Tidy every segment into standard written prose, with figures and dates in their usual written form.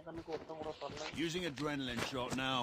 Using adrenaline shot now.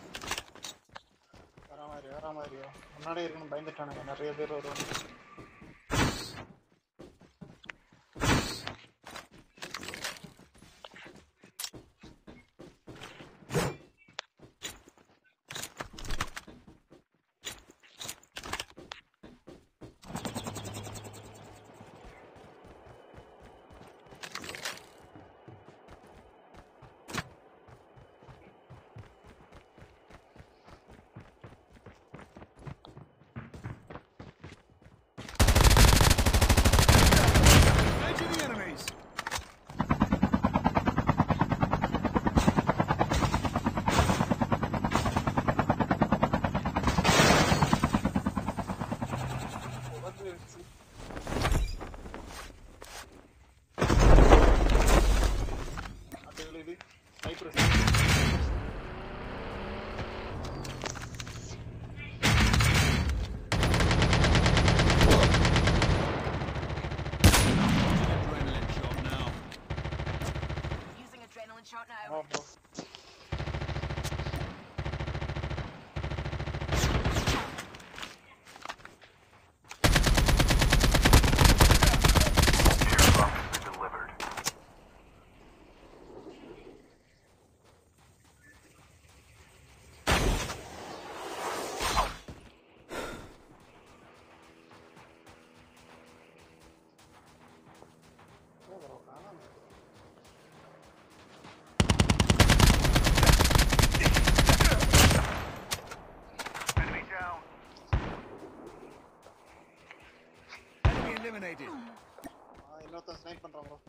Eliminated. Innotha snipe பண்றான் bro.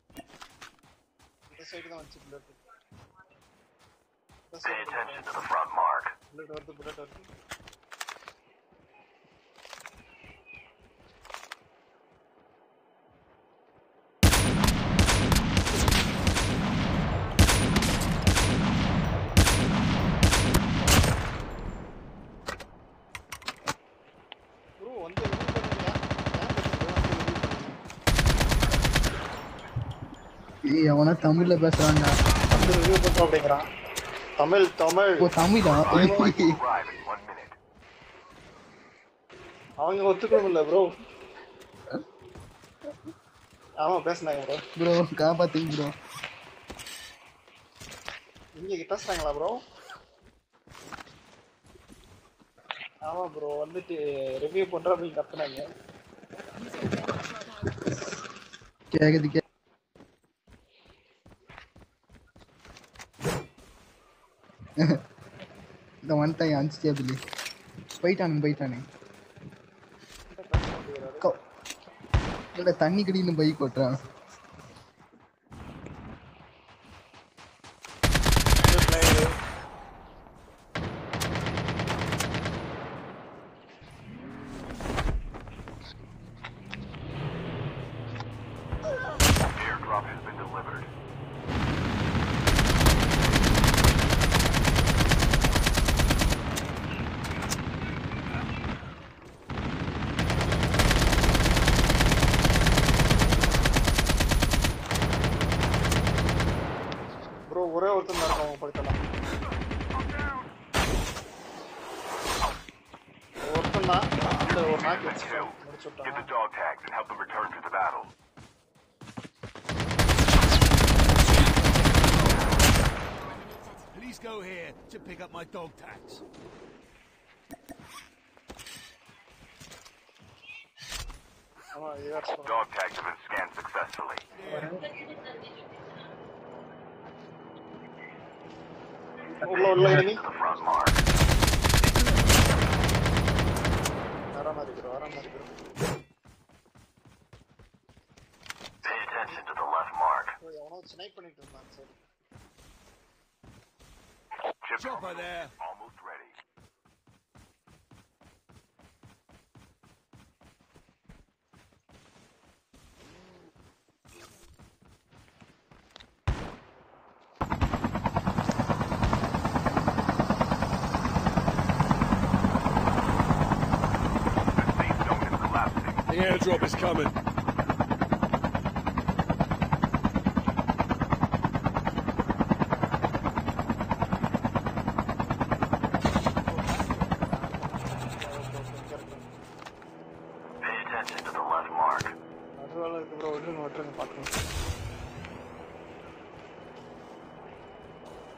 இந்த side தான் வந்து bullet. Pay attention to the front mark. Bullet வருது. Bro வந்து ஏய் அவனா தமிழ்ல பேசுறான்டா. வந்து ரிவ்யூ பண்றோம் அப்படிங்கறான். தமிழ் ஓ தமிழா? அவங்க ஒத்துக்கணும் இல்ல ப்ரோ. ஆமா பேசுனாங்க ப்ரோ. ப்ரோ காப்பாத்துங்க ப்ரோ. இங்க பேசுறாங்களா ப்ரோ? ஆமா ப்ரோ வந்துட்டு ரிவ்யூ பண்றோம் அப்படி கத்துனாங்க. கேக்குது இந்த ஒன் டைம் அன்ஸ்டேபிள் போயிட்டானு தண்ணி கடின்னு பைக் ஓட்டுறான். Airdrop has been delivered. Bro ஒரே ஒருத்தன் தான் அவங்க படுத்தலாம். ஒருத்தன் தான் அந்த ஒரு நாக்கு முடிச்சுட்டான். Get the dog tags and help them return to the battle. Please go here to pick up my dog tags. Dog tags have been scanned successfully. உள்ள enemy. To the front mark. ஆராமா இருக்கு. Pay attention to the left mark. அவனோ snipe பண்ணிட்டு இருந்தான் சரி. Chopper there. Almost ready. The airdrop is coming.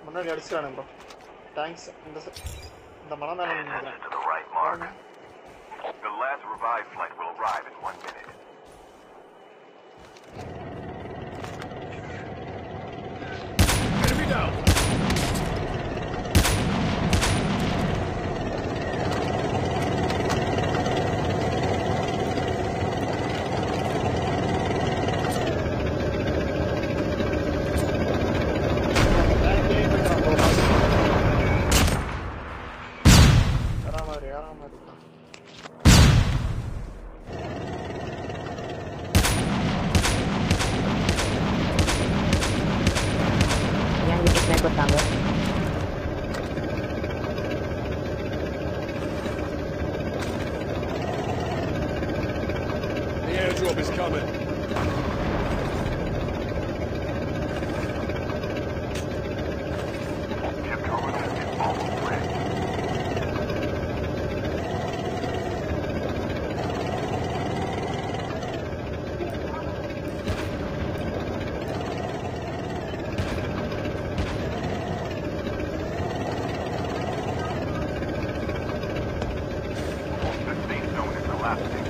முன்னாடி அடிச்சானே bro thanks இந்த மலை மேல Pay நிக்கிறேன் attention to the right mark. The last revived flight will arrive in 1 minute. Enemy down! என்கிட்ட ஸ்னைப் பண்ணாங்க The airdrop is coming. Chip terminal is almost ready. The safe zone is collapsing.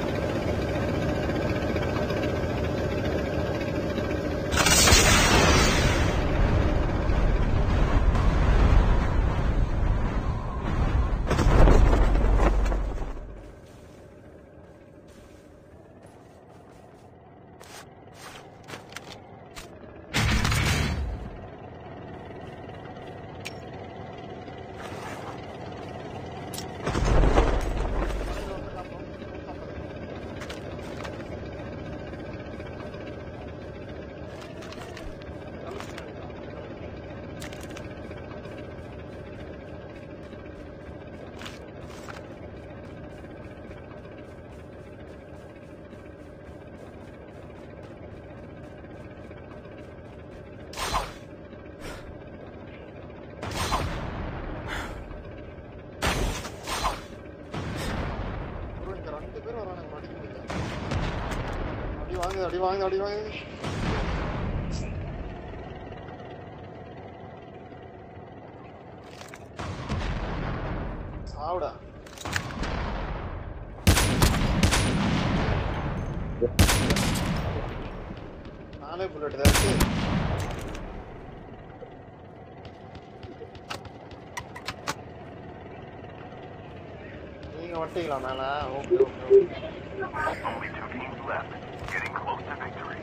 அடி வாங்க சாவுடா நாலே bullet தான் இருக்கு நீங்க வட்டீங்களா மேல okay Only 2 teams left, getting close to victory.